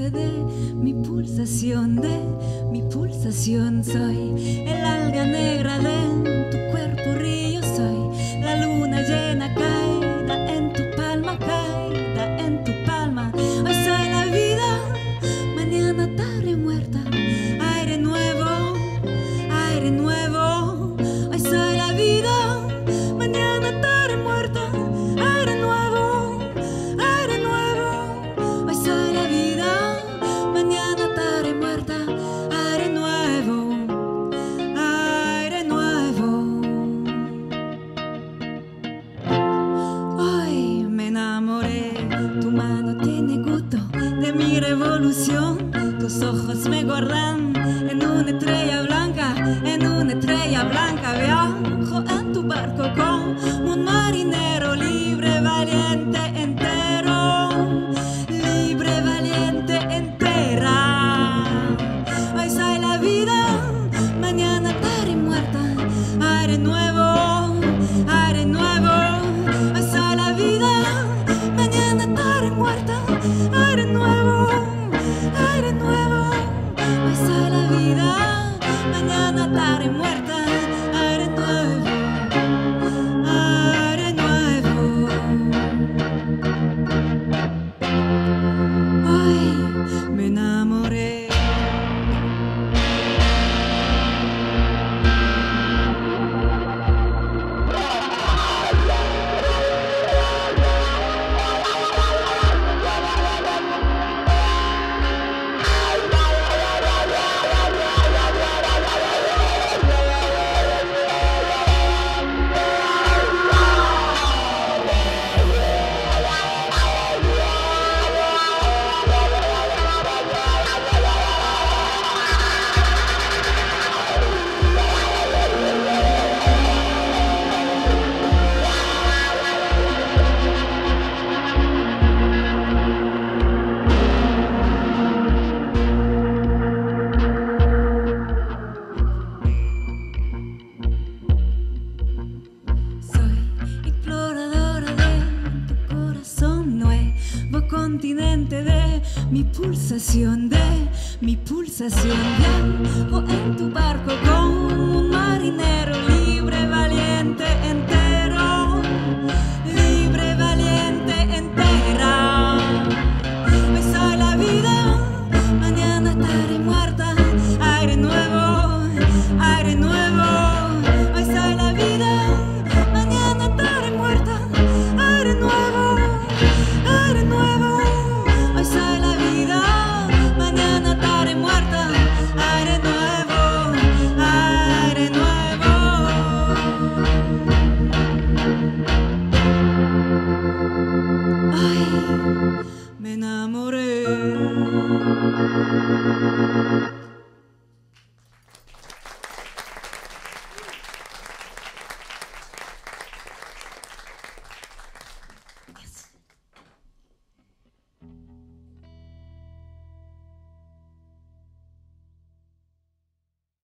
de mi pulsación. Soy el alga negra de tu cuerpo río, soy la luna llena caída en tu palma, caída en tu palma. Hoy soy la vida, mañana tarde muerta, aire nuevo, aire nuevo. Hoy soy la vida, mañana tarde muerta, aire nuevo, aire nuevo. Hoy soy la vida, mañana tarde muerta, aire nuevo, aire nuevo. Hoy me enamoré, tu mano tiene gusto de mi revolución. Tus ojos me guardan en una estrella blanca, en una estrella blanca. Viajo en tu barco como un marinero libre, valiente, entero, libre, valiente, entera. Hoy soy la vida, mañana tarde muerta, aire nuevo, aire nuevo. Hoy soy la vida, mañana tarde muerta, aire nuevo, aire nuevo. Hoy soy la vida, mañana tarde muerta, aire nuevo, aire nuevo. Hoy me enamoré. Continente de mi pulsación, viajo en tu barco como un marinero libre, valiente, entero, libre, valiente, entera. Hoy soy la vida, mañana estaré muerta, aire nuevo, aire nuevo.